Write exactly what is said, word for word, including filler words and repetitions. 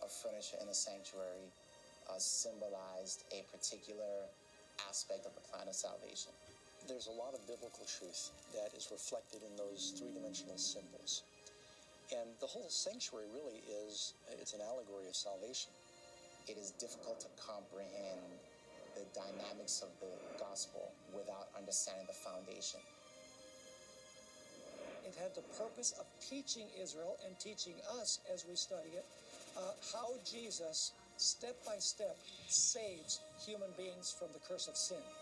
of furniture in the sanctuary uh, symbolized a particular aspect of the plan of salvation. There's a lot of biblical truth that is reflected in those three-dimensional symbols. And the whole sanctuary really is, it's an allegory of salvation. It is difficult to comprehend the dynamics of the gospel without understanding the foundation. It had the purpose of teaching Israel and teaching us as we study it, uh, how Jesus, step by step, saves human beings from the curse of sin.